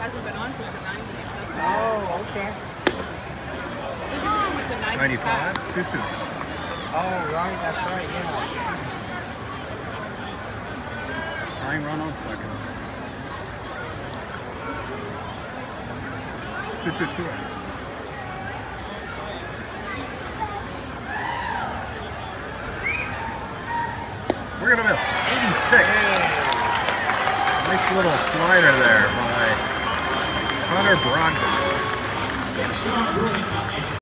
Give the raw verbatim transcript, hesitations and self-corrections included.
hasn't been on since the nineties. Oh, okay. There's a one with the ninety-five? two two. Oh, right, that's right, yeah. Tying run on second. two two two. We're gonna miss. eighty-six. Nice little slider there by Hunter Brogdon.